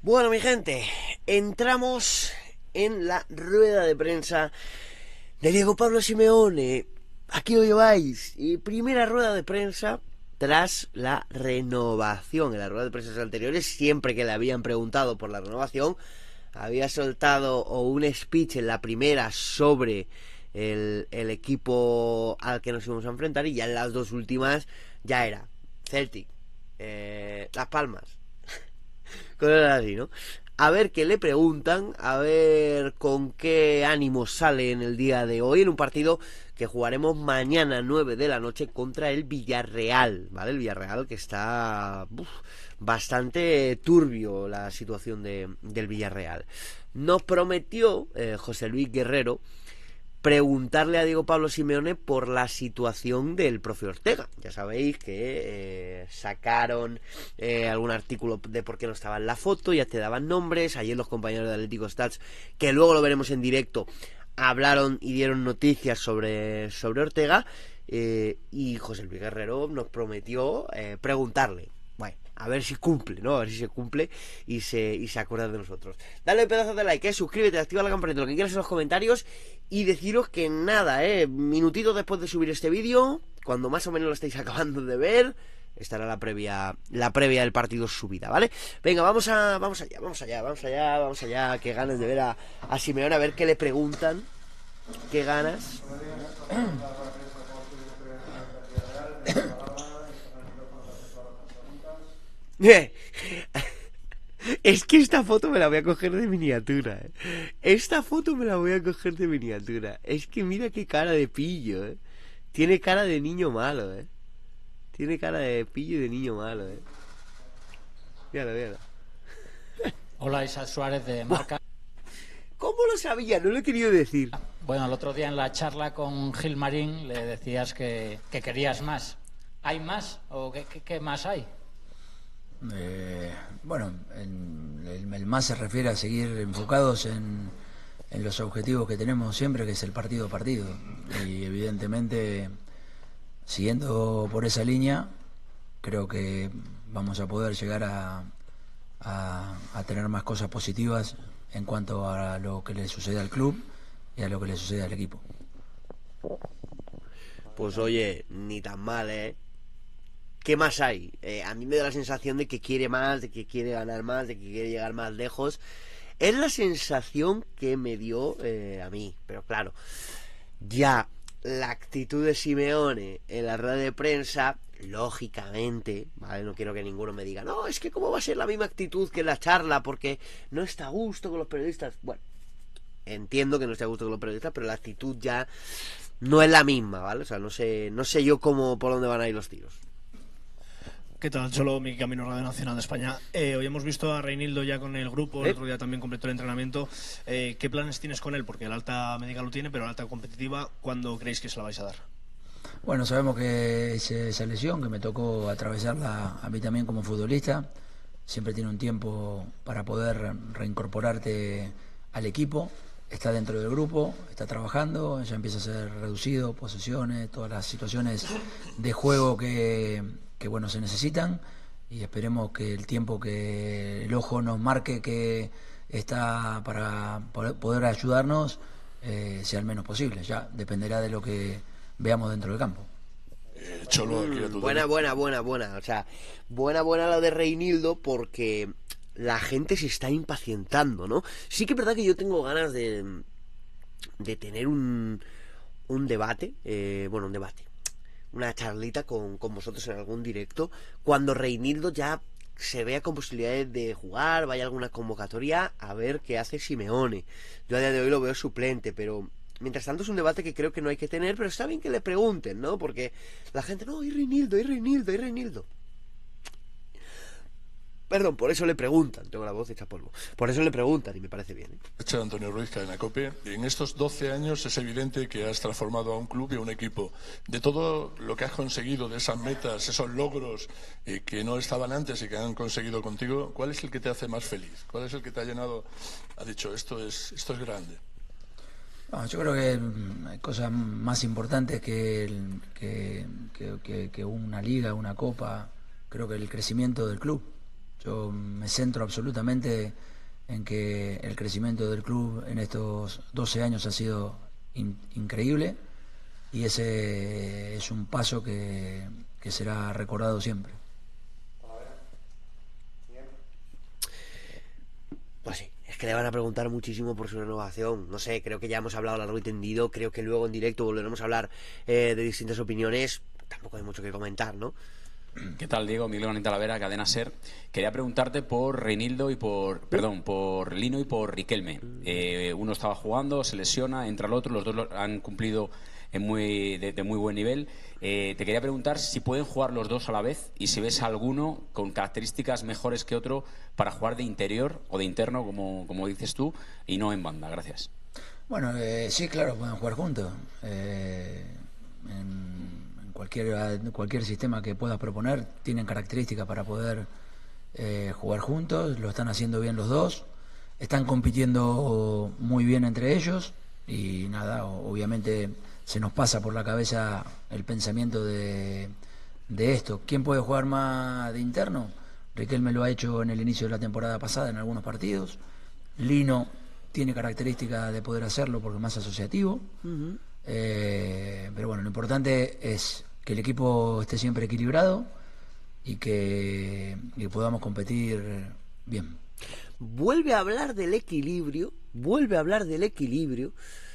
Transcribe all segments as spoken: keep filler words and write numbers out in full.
Bueno, mi gente, entramos en la rueda de prensa de Diego Pablo Simeone. Aquí lo lleváis. Y primera rueda de prensa tras la renovación. En las ruedas de prensa anteriores, siempre que le habían preguntado por la renovación, había soltado o un speech en la primera sobre el, el equipo al que nos íbamos a enfrentar, y ya en las dos últimas ya era Celtic, eh, Las Palmas, cosas así, ¿no? A ver qué le preguntan, a ver con qué ánimo sale en el día de hoy, en un partido que jugaremos mañana nueve de la noche contra el Villarreal, ¿vale? El Villarreal, que está uf, bastante turbio la situación de, del Villarreal. Nos prometió eh, José Luis Guerrero preguntarle a Diego Pablo Simeone por la situación del profe Ortega. Ya sabéis que eh, sacaron eh, algún artículo de por qué no estaba en la foto, ya te daban nombres. Ayer los compañeros de Atlético Stats, que luego lo veremos en directo, hablaron y dieron noticias sobre, sobre Ortega, eh, y José Luis Guerrero nos prometió eh, preguntarle. Bueno, a ver si cumple, ¿no? A ver si se cumple y se, y se acuerda de nosotros. Dale un pedazo de like, ¿eh? Suscríbete, activa la campanita, lo que quieras en los comentarios. Y deciros que nada, ¿eh? Minutitos después de subir este vídeo, cuando más o menos lo estáis acabando de ver, estará la previa la previa del partido subida, ¿vale? Venga, vamos a vamos allá, vamos allá, vamos allá, vamos allá. Qué ganas de ver a, a Simeone, a ver qué le preguntan. Qué ganas. Es que esta foto me la voy a coger de miniatura, ¿eh? Esta foto me la voy a coger de miniatura. Es que mira qué cara de pillo, ¿eh? Tiene cara de niño malo, ¿eh? Tiene cara de pillo y de niño malo, ¿eh? Míralo, míralo. Hola, Isaac Suárez de Marca. ¿Cómo lo sabía? No lo he querido decir. Bueno, el otro día en la charla con Gil Marín le decías que, que querías más. ¿Hay más o qué, qué, qué más hay? Eh, bueno, en, el, el más se refiere a seguir enfocados en, en los objetivos que tenemos siempre, que es el partido a partido. Y evidentemente, siguiendo por esa línea, creo que vamos a poder llegar a, a, a tener más cosas positivas en cuanto a lo que le sucede al club y a lo que le sucede al equipo. Pues oye, ni tan mal, ¿eh? ¿Qué más hay? Eh, a mí me da la sensación de que quiere más, de que quiere ganar más, de que quiere llegar más lejos. Es la sensación que me dio eh, a mí. Pero claro, ya la actitud de Simeone en la rueda de prensa, lógicamente, ¿vale? No quiero que ninguno me diga, no, es que cómo va a ser la misma actitud que en la charla, porque no está a gusto con los periodistas. Bueno, entiendo que no esté a gusto con los periodistas, pero la actitud ya no es la misma, ¿vale? O sea, no sé, no sé yo cómo, por dónde van a ir los tiros. ¿Qué tal, Cholo? Mi Camino, Radio Nacional de España. Eh, hoy hemos visto a Reinildo ya con el grupo, el ¿Eh? otro día también completó el entrenamiento. Eh, ¿Qué planes tienes con él? Porque el alta médica lo tiene, pero el alta competitiva, ¿cuándo creéis que se la vais a dar? Bueno, sabemos que ese, esa lesión que me tocó atravesarla a mí también como futbolista, siempre tiene un tiempo para poder reincorporarte al equipo. Está dentro del grupo, está trabajando, ya empieza a ser reducido, posesiones, todas las situaciones de juego que, que bueno, se necesitan, y esperemos que el tiempo que el ojo nos marque que está para poder ayudarnos eh, sea el menos posible. Ya dependerá de lo que veamos dentro del campo. Eh, Cholo, aquí a tu buena, buena, buena, buena. O sea, buena, buena la de Reinildo, porque la gente se está impacientando, ¿no? Sí que es verdad que yo tengo ganas de, de tener un, un debate, eh, bueno, un debate, una charlita con, con vosotros en algún directo, cuando Reinildo ya se vea con posibilidades de jugar, vaya a alguna convocatoria, a ver qué hace Simeone. Yo a día de hoy lo veo suplente, pero mientras tanto es un debate que creo que no hay que tener, pero está bien que le pregunten, ¿no? Porque la gente, no, y Reinildo, y Reinildo, y Reinildo. Perdón, por eso le preguntan, tengo la voz hecha polvo. Por eso le preguntan y me parece bien, ¿eh? Antonio Ruiz, Cadena COPE. En estos doce años es evidente que has transformado a un club y a un equipo. De todo lo que has conseguido, de esas metas, esos logros eh, que no estaban antes y que han conseguido contigo, ¿cuál es el que te hace más feliz? ¿Cuál es el que te ha llenado? Ha dicho, esto es, esto es grande. No, yo creo que hay cosas más importantes que, el, que, que, que, que una liga, una copa. Creo que el crecimiento del club. Yo me centro absolutamente en que el crecimiento del club en estos doce años ha sido in, increíble, y ese es un paso que, que será recordado siempre. Pues sí, es que le van a preguntar muchísimo por su renovación. No sé, creo que ya hemos hablado largo y tendido. Creo que luego en directo volveremos a hablar eh, de distintas opiniones. Tampoco hay mucho que comentar, ¿no? ¿Qué tal, Diego? Miguel Gonita Talavera, Cadena SER. Quería preguntarte por Reinildo y por, perdón, por Lino y por Riquelme. Eh, uno estaba jugando, se lesiona, entra el otro, los dos lo han cumplido en muy, de, de muy buen nivel. Eh, te quería preguntar si pueden jugar los dos a la vez y si ves alguno con características mejores que otro para jugar de interior o de interno, como, como dices tú, y no en banda. Gracias. Bueno, eh, sí, claro, pueden jugar juntos. Eh, en... Cualquier, cualquier sistema que puedas proponer tienen características para poder eh, jugar juntos. Lo están haciendo bien los dos, están compitiendo muy bien entre ellos, y nada, obviamente se nos pasa por la cabeza el pensamiento de, de esto. ¿Quién puede jugar más de interno? Riquelme lo ha hecho en el inicio de la temporada pasada en algunos partidos. Lino tiene características de poder hacerlo porque es más asociativo. Uh-huh. eh, pero bueno, lo importante es que el equipo esté siempre equilibrado y que, y que podamos competir bien. Vuelve a hablar del equilibrio, vuelve a hablar del equilibrio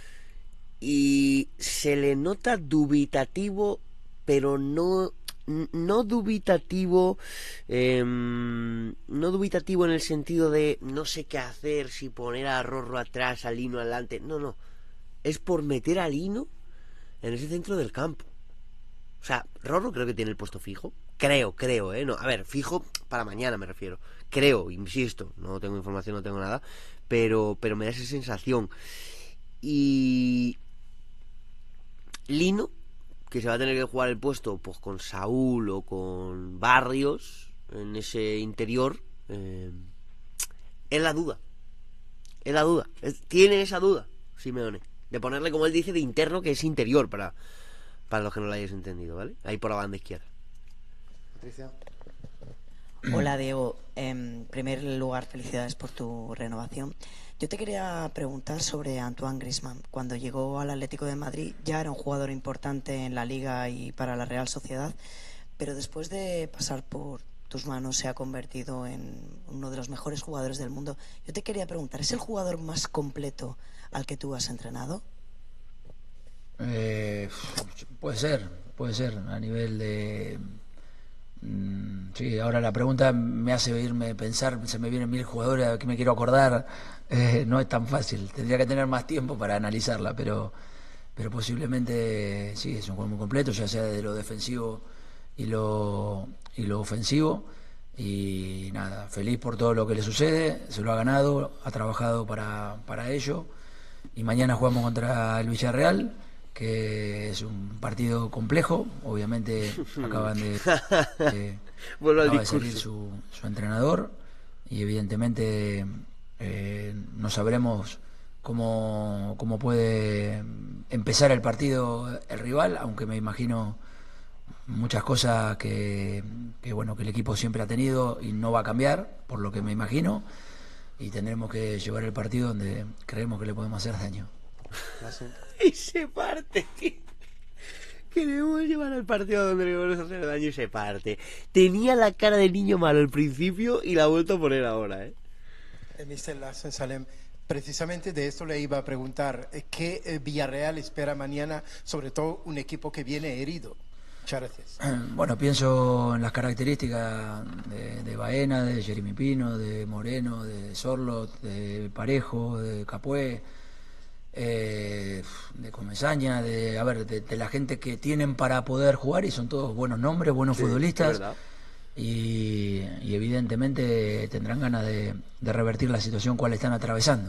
y se le nota dubitativo, pero no, no dubitativo, eh, no dubitativo en el sentido de no sé qué hacer, si poner a Rorro atrás, a Lino adelante. No, no, es por meter a Lino en ese centro del campo. O sea, Rorro creo que tiene el puesto fijo. Creo, creo, ¿eh? No, a ver, fijo para mañana me refiero. Creo, insisto, no tengo información, no tengo nada, pero, pero me da esa sensación. Y Lino, que se va a tener que jugar el puesto pues con Saúl o con Barrios en ese interior, eh, es la duda. Es la duda. Es, tiene esa duda, Simeone, de ponerle, como él dice, de interno, que es interior para... Para los que no lo hayáis entendido, ¿vale? Ahí por la banda izquierda. Patricia. Hola, Diego. En primer lugar, felicidades por tu renovación. Yo te quería preguntar sobre Antoine Griezmann. Cuando llegó al Atlético de Madrid ya era un jugador importante en la Liga y para la Real Sociedad, pero después de pasar por tus manos se ha convertido en uno de los mejores jugadores del mundo. Yo te quería preguntar, ¿es el jugador más completo al que tú has entrenado? Eh, puede ser, puede ser a nivel de mm, sí, ahora la pregunta me hace irme pensar, se me vienen mil jugadores a que me quiero acordar, eh, no es tan fácil, tendría que tener más tiempo para analizarla, pero pero posiblemente sí, es un juego muy completo, ya sea de lo defensivo y lo y lo ofensivo, y nada, feliz por todo lo que le sucede, se lo ha ganado, ha trabajado para, para ello, y mañana jugamos contra el Villarreal, que es un partido complejo. Obviamente acaban de, de, acaba de salir su, su entrenador, y evidentemente eh, no sabremos cómo, cómo puede empezar el partido el rival, aunque me imagino muchas cosas que, que bueno que el equipo siempre ha tenido y no va a cambiar, por lo que me imagino, y tendremos que llevar el partido donde creemos que le podemos hacer daño. Y se parte, tío. Queremos llevar al partido donde le vamos a hacer daño y se parte. Tenía la cara de niño malo al principio y la ha vuelto a poner ahora, ¿eh? mister Larsen Salem, precisamente de esto le iba a preguntar. ¿Qué Villarreal espera mañana? Sobre todo un equipo que viene herido. Muchas gracias. Bueno, pienso en las características de, de Baena, de Jeremy Pino, de Moreno, de Sorlot, de Parejo, de Capué, eh, de Comesaña, de, a ver, de, de la gente que tienen para poder jugar, y son todos buenos nombres, buenos sí, futbolistas, y, y evidentemente tendrán ganas de, de revertir la situación cual están atravesando.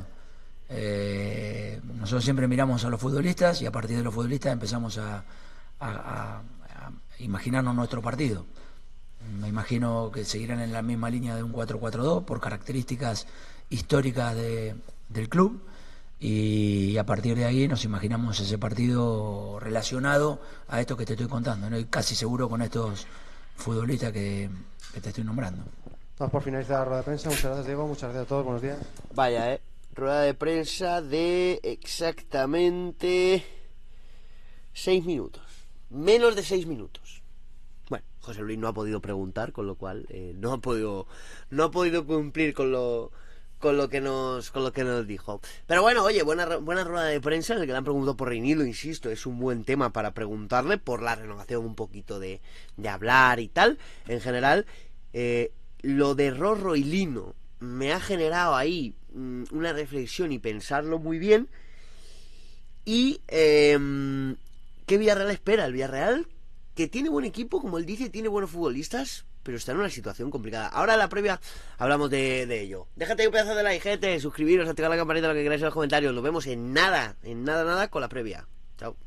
Eh, nosotros siempre miramos a los futbolistas y a partir de los futbolistas empezamos a, a, a, a imaginarnos nuestro partido. Me imagino que seguirán en la misma línea de un cuatro cuatro dos por características históricas de, del club, y a partir de ahí nos imaginamos ese partido relacionado a esto que te estoy contando, ¿no? Y casi seguro con estos futbolistas que, que te estoy nombrando. Vamos por finalizar la rueda de prensa. Muchas gracias, Diego. Muchas gracias a todos. Buenos días. Vaya, eh. Rueda de prensa de exactamente seis minutos. Menos de seis minutos. Bueno, José Luis no ha podido preguntar, con lo cual eh, no ha podido no ha podido cumplir con lo con lo que nos con lo que nos dijo. Pero bueno, oye, buena buena rueda de prensa en la que le han preguntado por Reinildo, insisto, es un buen tema para preguntarle por la renovación, un poquito de, de hablar y tal. En general, eh, lo de Rorro y Lino me ha generado ahí mmm, una reflexión y pensarlo muy bien. Y eh, ¿qué Villarreal espera? El Villarreal, que tiene buen equipo, como él dice, tiene buenos futbolistas, pero está en una situación complicada. Ahora en la previa hablamos de, de ello. Déjate un pedazo de like, gente, suscribiros, activar la campanita, lo que queráis en los comentarios. Nos vemos en nada, en nada, nada con la previa. Chao.